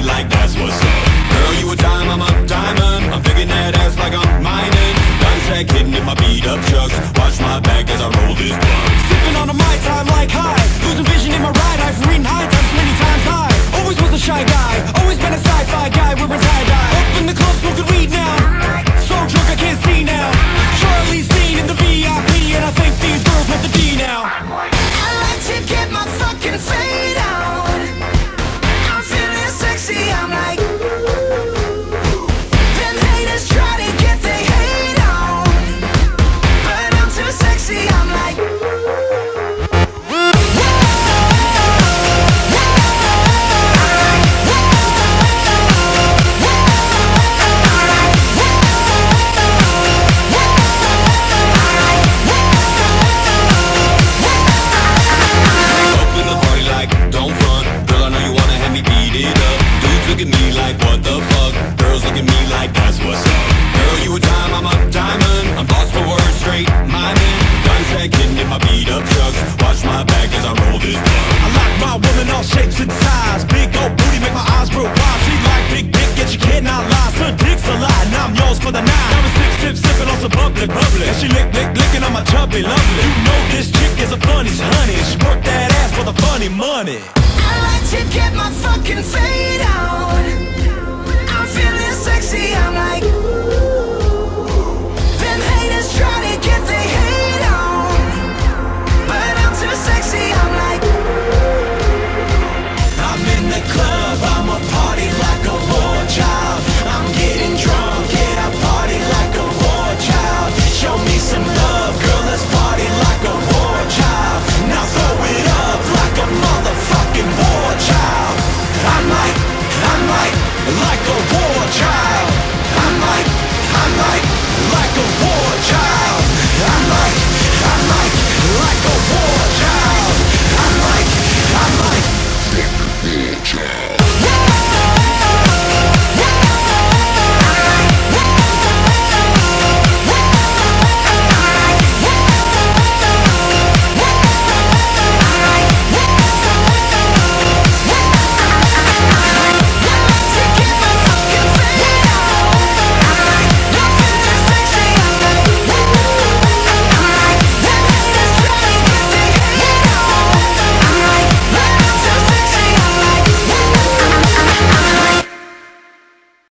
like that's what's up. Girl, you a dime, I'm a diamond. I'm picking that ass like I'm mining. Gun sack hitting in my beat up chucks. Watch my back as I roll this blunt. Sipping on a Mai Tai like high. Losing vision in my ride. I've reading high times many times high. Always was a shy guy. Always been a sci-fi guy wearing tie-dye. Up in the club smoking weed now. So drunk I can't see now. Charlie's seen in the VIP, and I think these girls want the D now. I like to get my fucking fade out. I'm feeling sexy, I'm like them haters try to get their hate on, but I'm too sexy, I'm like look at me like what the fuck. Girls look at me like that's what's up. Girl, you a dime, I'm a diamond. I'm lost for words, straight miming. Gun sack hitting in my beat up trucks. Watch my back as I roll this blunt. I like my woman all shapes and size. Big old booty make my eyes grow wide. She like big dick, yet she cannot lie. So dick's a lie, now I'm yours for the night. Now we're 6 tips sipping on some bubbly. And she licking on my chubby lovely. You know this chick is a funny's honey. She work that ass for the funny money. I like to get my fucking fade out.